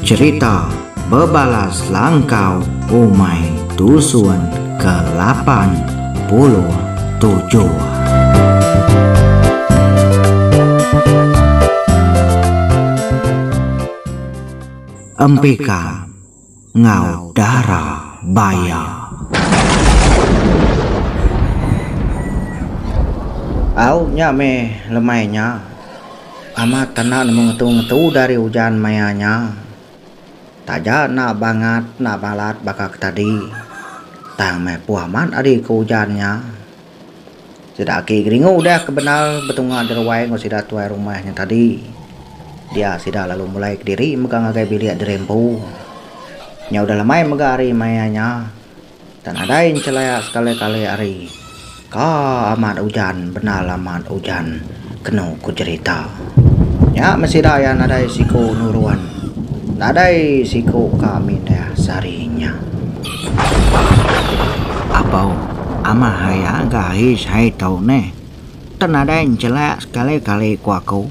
Cerita Bebalas Langkau Umay Dusun ke-87. Empika Ngau Dara Baya. Au nyame lemainya amat tanah mengetu-ngetu dari hujan mayanya. Taja na banget na balat bakak tadi tang me puaman adi ke hujannya. Sedaki geringu udah kebenal betunga derwai ngosida tuai rumahnya tadi. Dia sudah lalu mulai ke diri megang agai bilik derempu. Nya udah lemai megari mayanya. Dan adain celaya sekali-kali hari. Ka amat hujan, benar amat hujan, kenu ku cerita. Ya masih daya nadai siku nuruan, nadai siku kami dah sarinya. Apau, ama haya gahis hai tau ne, tenadain celak sekali-kali ku aku.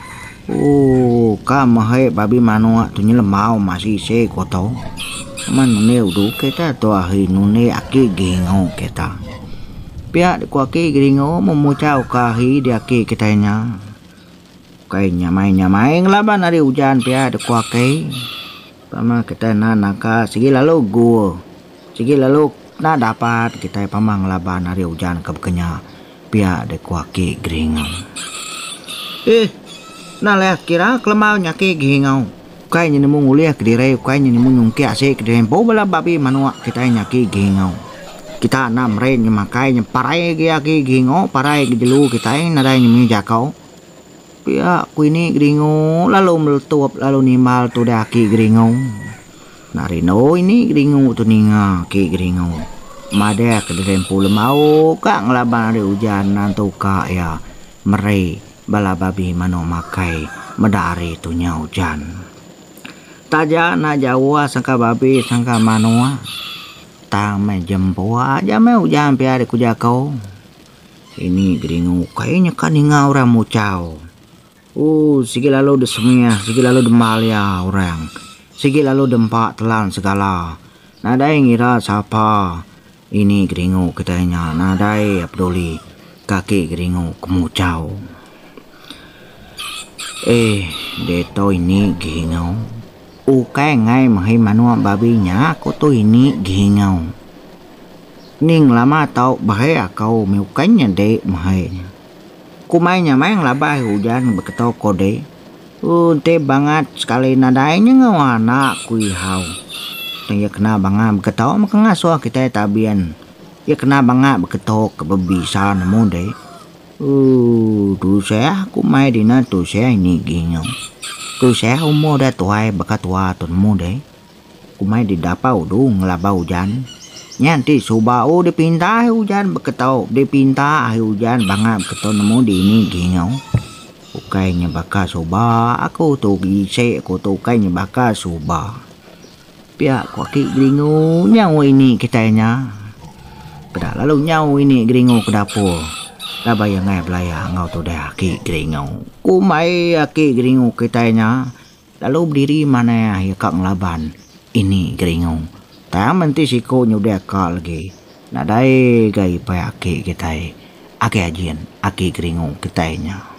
Kamu hai babi manua tu nyelemau masih se ku tau. Manune udu kita tu ahi nune aki gengo kita. Pihak kuaki geringo memucau kahi di aki kitanya. Kai nyamai ngelaban hari hujan pihak kuaki. Pama kita naka sigi lalu gua. Sigi lalu na dapat kita pama ngelaban hari hujan kebekenya pihak kuaki geringo. Na leh kira kelemau nyaki geringo. Kai nyenemu nguliah kedirai kai nyenemu nyungki asik kedempo bala babi manua kita nyaki geringo. Kita nam ren nyemakai nyeparai gi gingo parai gejelu kita nadai nyemi jakau pia kuini gringo lalu meletup lalu nimbal tu daki gringo narino ini gringo tu ninga ki gringo made ke dempu lemau ka ngelaban hari hujan nantu ka ya merei bala babi mano makai medari tu nya hujan taja na jawa sangka babi sangka manoa tang me jempo aja me hujan pia de kujakau. Ini geringu kayaknya kan orang mucau. Sigi lalu desemia, sigi lalu demal ya orang. Sigi lalu dempak telan segala. Nadai ngira siapa. Ini geringu katanya, nadai peduli kaki geringu kemucau. Deto ini geringu. Ukai ngai mahai manua babinya aku tu ini gingau. Ning lama tau bahaya kau meukanya dek mahai. Kumainya main labah hujan beketau kode. Te banget sekali nadainya ngawana kuihau. Ya kena banget beketau maka ngasuh kita tabian. Ya kena banget beketau kebebisa nemu dek. Tu saya kumai dina tu saya ini gingau. Tu saya umur dah tuai bekat tua tunmu deh. Kumai didapau du ngelaba hujan. Nyanti subau dipinta hujan beketau. Dipinta hujan banget beketau nemu di ini gingau. Ukainya baka suba. Aku tu gise aku tu ukainya baka suba. Pihak kuaki geringu nyawa ini kitanya. Pada lalu nyawa ini geringu ke dapur. Labay ngai belaya ngau tu dah aki geringu. Kumai aki geringu kitanya. Lalu berdiri mana ya kak ngelaban. Ini geringu. Tak menti siko nyudah kak lagi. Nadai gai pay aki kitai. Aki ajian aki geringu kitanya.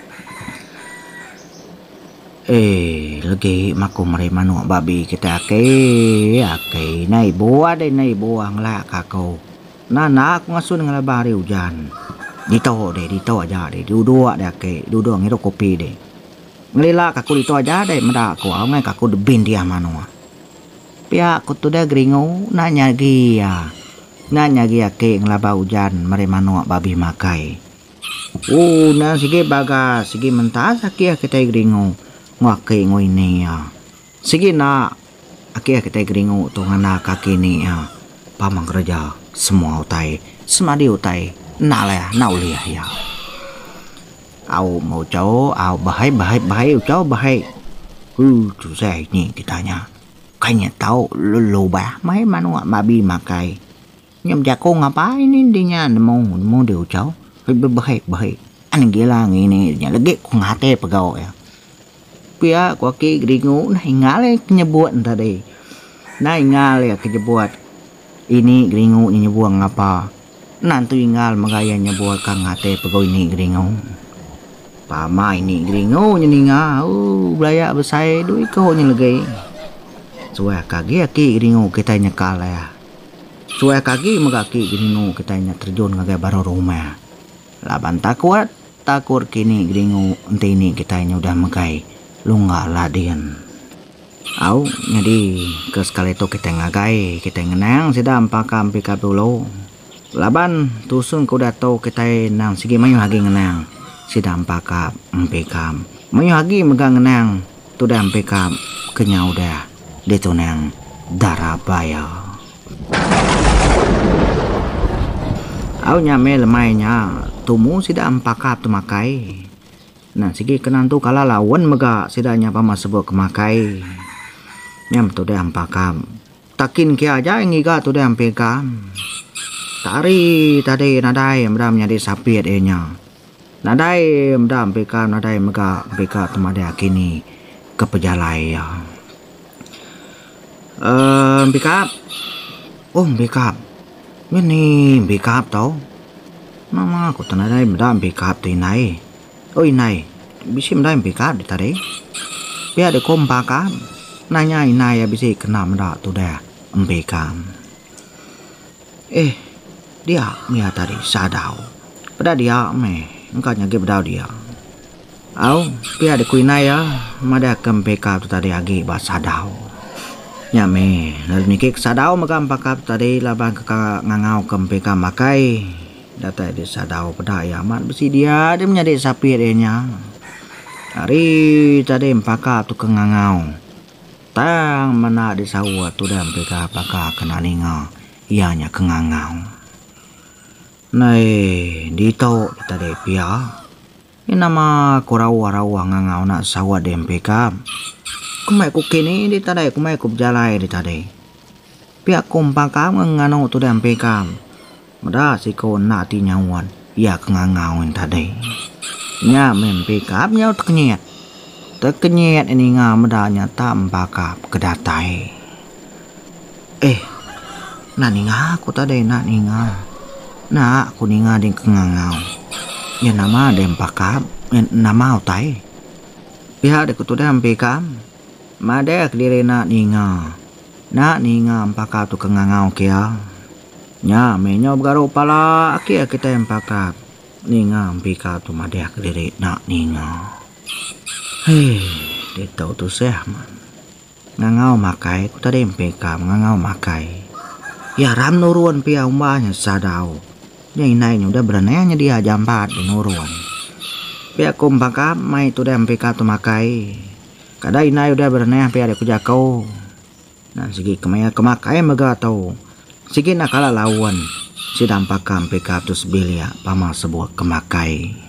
Lagi maku meremanu babi kita aki nai boa deh nai boa ngelak kakau. Nana aku ngasun ngelaban hari hujan. Dito aja deh duduk deh ke duduk ngiru kopi deh ngelila kaku dito aja deh meda aku ngai kaku debin dia manua pihak aku tuh dah geringu nanya gia ke ngelaba hujan mere manua babi makai na sige bagas sige mentas akia kita geringu ngake ngoini ya sige na akia kita geringu tuh ngana kaki ni ya pamang kerja semua utai semadi utai nào lìa ya. Au mau cháu au bahai cháu bahai. Chủ xe ni kitanya. Kayaknya tahu loba mai manua babi makai. Nyam jako ngapain ini dinya mau điều cháu. Bahai. Anh gila ngini nya lagi ku ngate pegau ya. pia kwa ki gringo na ingale nyebut tadi. Na ingale nyebut ini gringo ni nyebuang apa. Nantu ingal magaya nyebuat kang ate pegawai ini gringo. Pama ini gringo nyeninga belaya besai duit kau nyelegi. Suai kagi aki gringo kita nyekal ya. Suai kagi magaki gringo kita terjun ngagai baru rumah. Laban takut kini gringo ente ini kita udah magai lunga ladian. Au jadi ke sekali itu kita ngagai kita ngenang sidam pakam pika dulu. Laban tusun kuda tau kita nang sigi mayu hagi ngenang sidam pakam empekam. Mayu hagi megang ngenang tu dah empekam kenyau dah detonang darabaya. Au nyame lemainya tumu sida ampakap tumakai. Nah sigi kenan tu kala lawan mega sidanya pama sebut kemakai. Nyam tu dah ampakam. Takin kia aja ngiga tu dah ampekam. Tari tadi nadai mdam nyadi sapiet enya. Nadai mdam ampekam nadai mega ampekam tumada kini kepejalai ya. Ampekam. Oh ampekam. Ini ampekam tau. Nama aku tanadai mdam ampekam tu inai. Oh inai. Bisi mdam ampekam di tadi. Pia de kompakam. Nanya inai ya bisi kena mda tu dah ampekam. Dia mia tadi sadau. Pada dia engkau nyagi bedau dia. Au pia de kuinai ya mada kempekam tu tadi agi ba sadau. Nyame lalu nikik sadau magam pakap tadi labang ke ngangau kempekam makai. Data di sadau pada ya mat besi dia menjadi sapi nya. Hari tadi pakap tu kengangau. Tang mana di sawah tu dan peka pakak kena ninga. Ianya kengangau. Nai dito tadi pia. Ini nama kurawa-rawa ngangau nak sawah dem peka. Kumai ku kini di tadi kumai ku berjalai di tadi. Pia kumpakam ngangau tu dan peka. Mada si ko nak ti nyawan. Ia kengangau tadi. Nya mempekap nyau terkenyat. Terkenyat ini ngamedanya tak empakap kedatai. Nak ninga aku tadi nak ninga. Nak aku ninga ding kengangau. Ya nama ada empakap. Nama utai. Pihak deku tu dah empekap. Madek diri nak ninga. Nak ninga empakap tu kengangau kia. Nya menyo bergaru pala akia kita empakap. Ninga empekap tu madek diri nak ninga. Dia tahu tu saya man. Ngangau makai, ku tadi empekam ngangau makai. Ya ram nuruan pia umbahnya sadau. Yang inainya udah berenanya dia jampat di nuruan. Pia kumpakam mai tu dah empekam tu makai. Kada inai udah berenaya pia ada kujakau. Nah segi kemaya kemakai mega tau. Segi nakala lawan. Si dampakam empekam tu sebelia pama sebuah kemakai.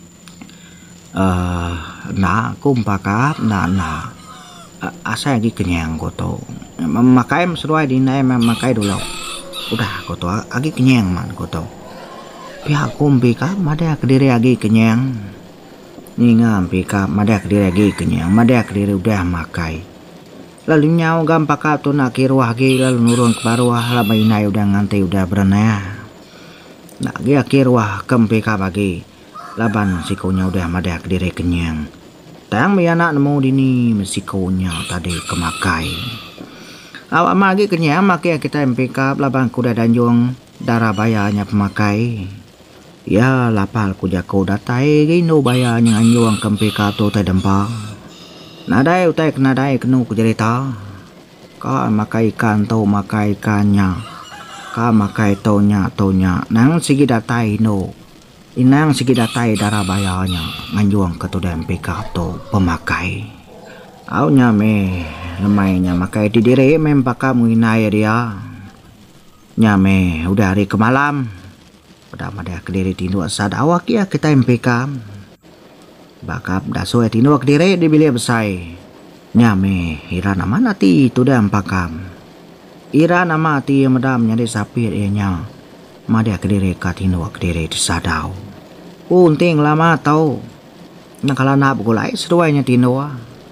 Na kumpakap na asa lagi kenyang koto makai sesuai di nai makai dulu udah koto lagi kenyang man koto pihak kumpikap mada kediri lagi kenyang ningam pikap mada kediri lagi kenyang mada kediri udah makai lalu nyau gampakap tu nak kiruah lagi lalu nurun ke baruah labai nai udah ngantai udah berenaya nak dia kiruah kempikap lagi laban sikonya udah madak diri kenyang. Tang mi anak nemu dini mesikonya tadi kemakai. Awak magi kenyang makai kita empekap laban kuda danjung darah bayarnya pemakai. Ya lapal kujako datai gino bayarnya anjuang kempekap tu tai dempang. Nadai utai kenadai kenu kujerita. Ka makai ikan tau makai ikannya. Ka makai tonya nang sigi datai no. Inang segi datai darah bayarnya nganjuang ketudang pekap tu pemakai. Aunya lemainya makai di diri mempakam menginai dia. Nyame udah hari kemalam. Pada mada kediri tindu asad awak ya kita empekam. Bakap daso tindu kediri di bilik besai. Nyame ira nama nati tu dah empakam. Ira nama ti medam nyari sapi nya. Mada kediri katindu kediri di sadau. Unting lama tau. Nakala na begulai seruainya tinoa.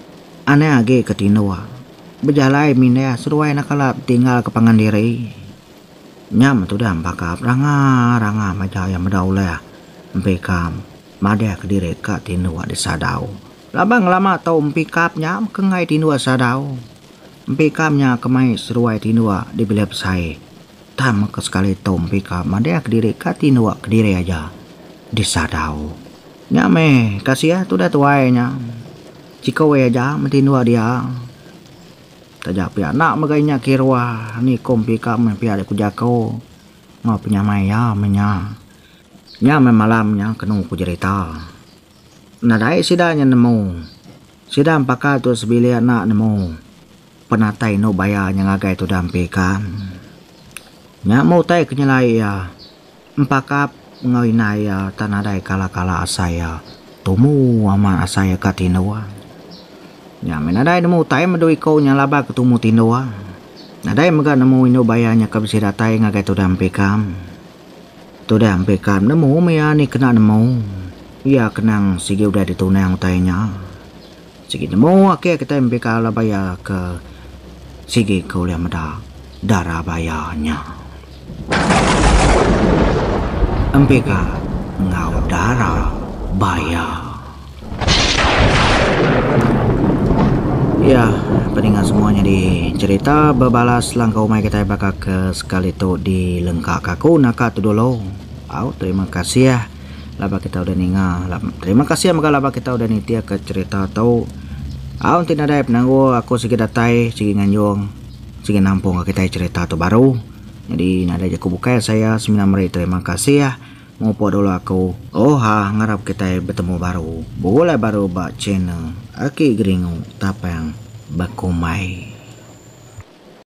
Aneh age ketinua. Berjalai minda seruai nakalap tinggal ke pangan diri. Nyam tu dah pakap ranga macam yang medaulah. Empekam madeh ke diri ka tinua di sadau. Labang lama tau empikap nyam kengai tinua sadau. Empekamnya kemai seruai tinua di bilap saya. Tam ke sekali tau empikap madeh ke diri ka tinua ke diri aja di sadau. Nyame kasih tu dah tuainya. Jika aja mentinua dia. Tajak pihak nak magainya kirwa ni kompi kam pihak aku jako ngau penyamai ya menya nya malamnya kenu ku cerita nadai sidanya nemu sidang pakal tu sebili anak nemu penatai no bayar yang agai tu dampi kam nya mau tai kenyalai ya empakap ngau inai ya tanadai kala-kala asaya tumu ama asaya katinawa. Ya, menadai nemu tai madu iko nya laba ketemu tindoa. Nadai mega nemu ino bayanya ka bisi datai ngagai tu dampe kam. Tu dampe kam nemu mea ni kena nemu. Ya kenang sigi udah ditunang tainya. Sigi nemu ake kita dampe ka labaya ke sigi kau liam da darah bayanya. Empeka ngau darah baya. Ya, pendengar semuanya di cerita berbalas langkau mai kita bakal ke sekali tu di lengkak kaku naka tu dulu. Terima kasih ya. Laba kita udah ninga. Terima kasih maka laba kita udah nitia ke cerita tu. Tidak ada penanggu aku sigi datai, sigi nganjung, sigi nampung kita cerita tu baru. Jadi nada aku buka saya seminamri terima kasih ya. Mau dulu aku. Ngarap kita bertemu baru. Boleh baru bak channel. Aki geringu tapang bakumai.